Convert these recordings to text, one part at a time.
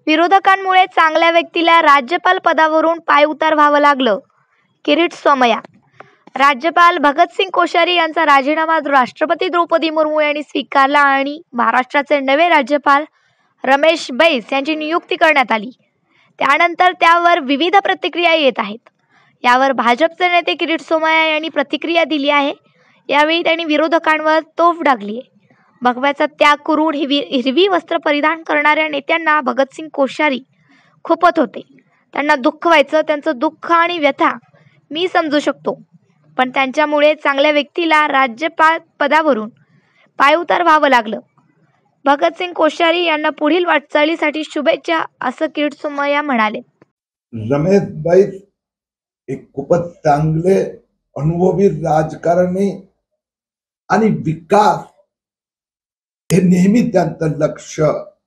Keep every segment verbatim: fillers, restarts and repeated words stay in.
विरोधकांमुळे चांगल्या व्यक्तीला राज्यपाल पदावरून पायउतार व्हावं लागलं. किरीट सोमय्या. राज्यपाल भगतसिंग कोश्यारी यांचा राजीनामा राष्ट्रपती द्रौपदी मुर्मू यांनी स्वीकारला आणि महाराष्ट्राचे नवे राज्यपाल रमेश बैस यांची नियुक्ती करण्यात आली. त्यानंतर त्यावर विविध प्रतिक्रिया येत आहेत. यावर भाजपचे नेते किरीट सोमय्या यांनी प्रतिक्रिया दिली आहे. यावेळी त्यांनी विरोधकांवर तोफ डागली आहे. भगव्याचा त्याग करून हिरवी हिरवी वस्त्र परिधान करणाऱ्या नेत्यांना भगतसिंग कोश्यारी खुपत होते. त्यांना दुःख व्हायचं. त्यांचं दुःख आणि व्यथा मी समजू शकतो, पण त्यांच्यामुळे चांगल्या व्यक्तीला राज्यपाल पदावरून पायउतार व्हावं लागलं. भगतसिंग कोश्यारी यांना पुढील वाटचालीसाठी शुभेच्छा, असं किरीट सोमय्या म्हणाले. रमेश बैस एक खूपच चांगले अनुभवी राजकारणी आणि विकास हे नेहमी त्यांचं लक्ष.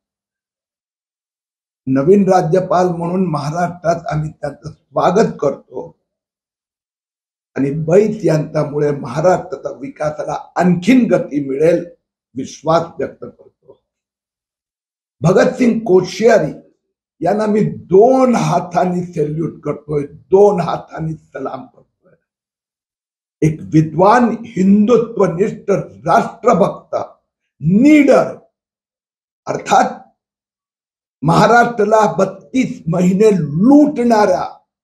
नवीन राज्यपाल म्हणून महाराष्ट्रात आम्ही त्यांचं स्वागत करतो आणि बैस यांच्यामुळे महाराष्ट्राच्या विकासाला आणखीन गती मिळेल विश्वास व्यक्त करतो. भगतसिंग कोश्यारी यांना मी दोन हातांनी सॅल्यूट करतोय, दोन हातांनी सलाम करतोय. एक विद्वान, हिंदुत्वनिष्ठ, राष्ट्रभक्त, नीडर, अर्थात महाराष्ट्राला बत्तीस महिने लूटणाऱ्या,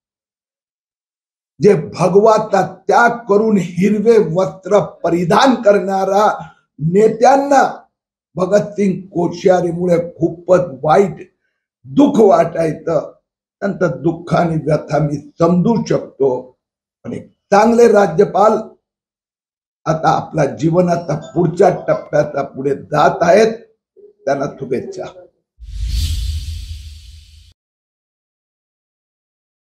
जे भगवाचा त्याग करून हिरवे वस्त्र परिधान करणारा नेत्यांना भगतसिंग कोश्यारीमुळे खूपच वाईट दुःख वाटायचं. त्यांचं दुःख आणि व्यथा मी समजू शकतो. पण एक चांगले राज्यपाल आता आपल्या जीवनाचा पुढच्या टप्प्याचा पुढे जात आहेत. त्यांना शुभेच्छा.